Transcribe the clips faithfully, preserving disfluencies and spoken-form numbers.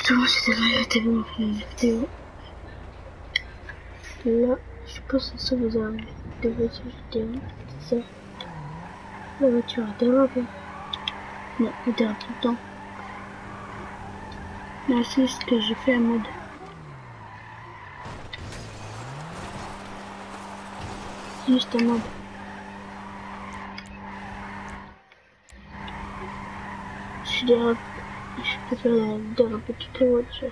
Justement, c'était la tellement fait une vidéo. Là, je pense que ça vous arrive des voitures vidéo, c'est ça. La voiture a dérapé. Non, elle dérape tout le temps. Là, c'est ce que j'ai fait à mode. Juste en mode. Je dérape. Je peux faire déraper toutes les voitures.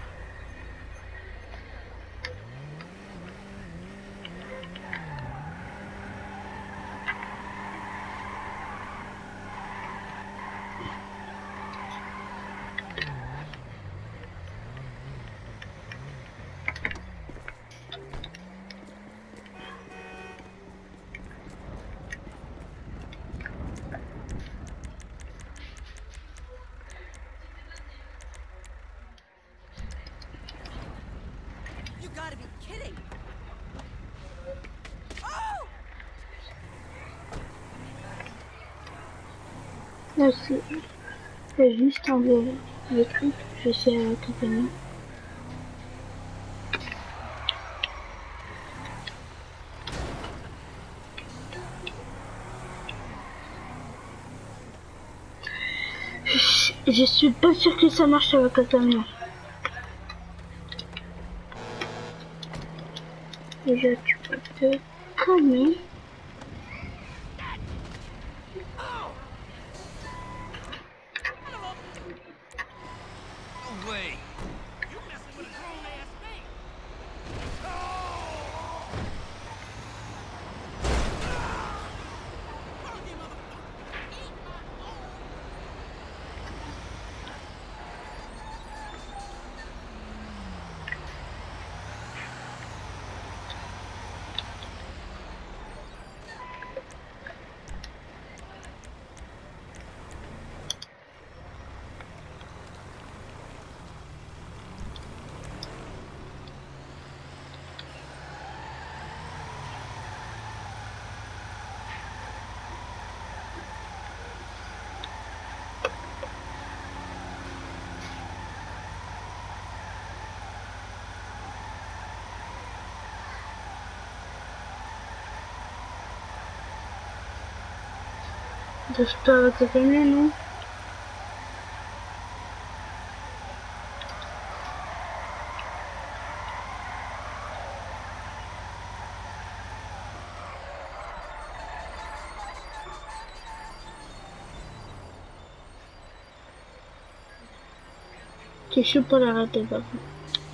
You gotta be kidding! Oh! Là, c'est juste enlever le truc. Je vais essayer avec le camion. Je, je suis pas sûr que ça marche avec le camion. Déjà, tu peux te calmer. No way! You messing with a grown ass thing! J'espère avec le camion, non? Je suis pas l'arrêter par contre.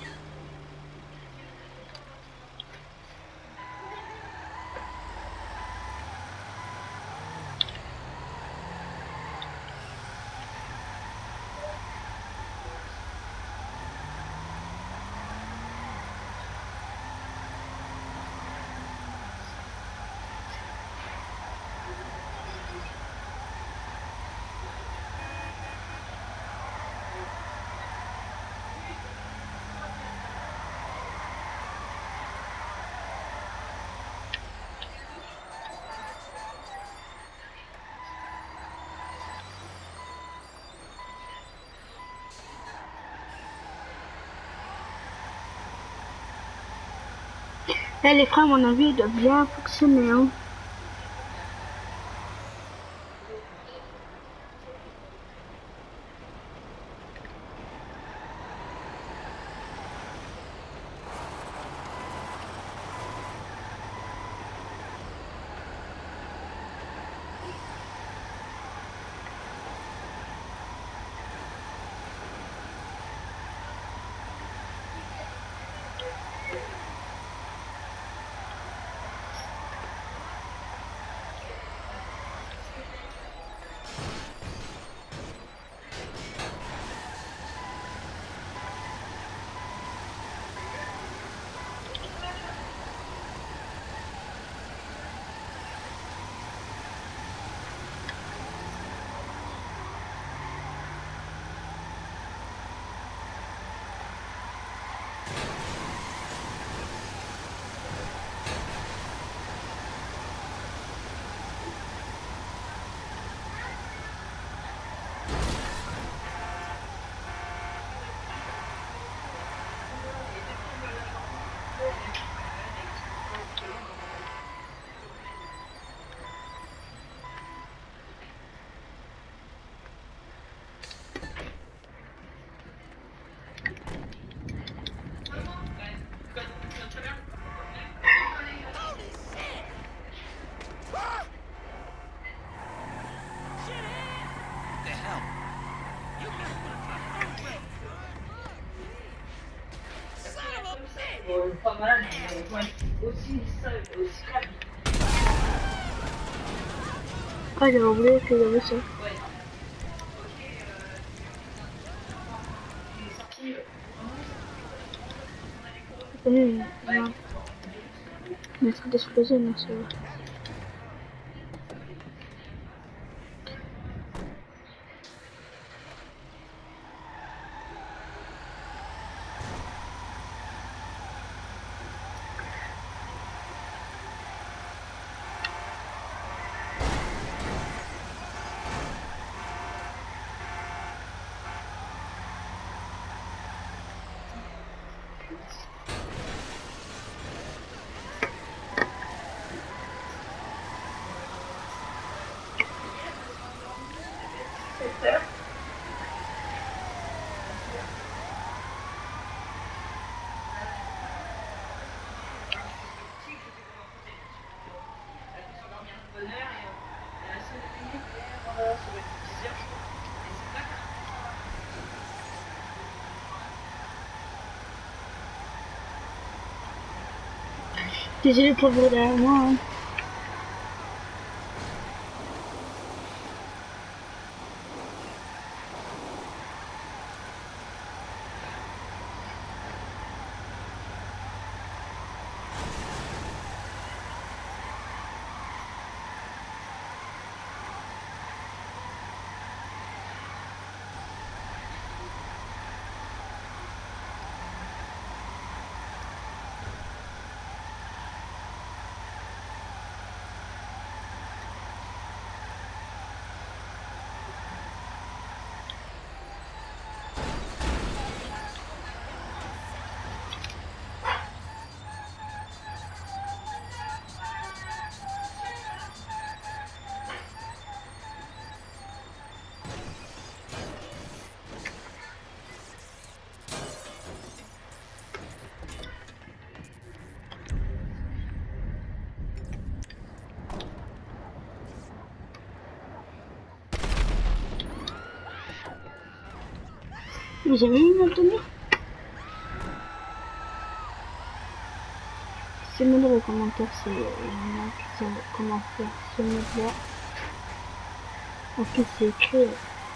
Eh les freins, à mon avis, il doit bien fonctionner, hein. Ah, j'avais oublié qu'il y avait ça. Mmh, non. Mais ça d'exploser, non, c'est vrai. Désolé pour vous derrière moi. Hein. Vous avez vu maintenant? C'est moi dans les commentaires, c'est il y en a qui savent comment faire ce mode là. En plus c'est écrit.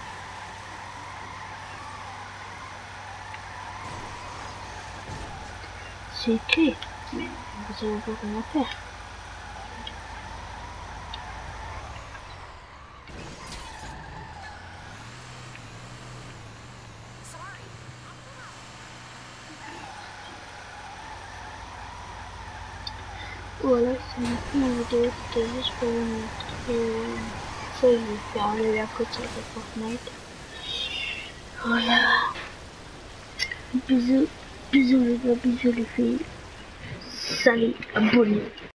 C'est écrit, mais vous savez pas comment faire. Voilà, c'est maintenant la vidéo, c'était juste pour vous montrer ça, je vais faire enlever la côte de Fortnite. Voilà. Bisous, bisous les gars, bisous les filles. Salut, abonnez-vous.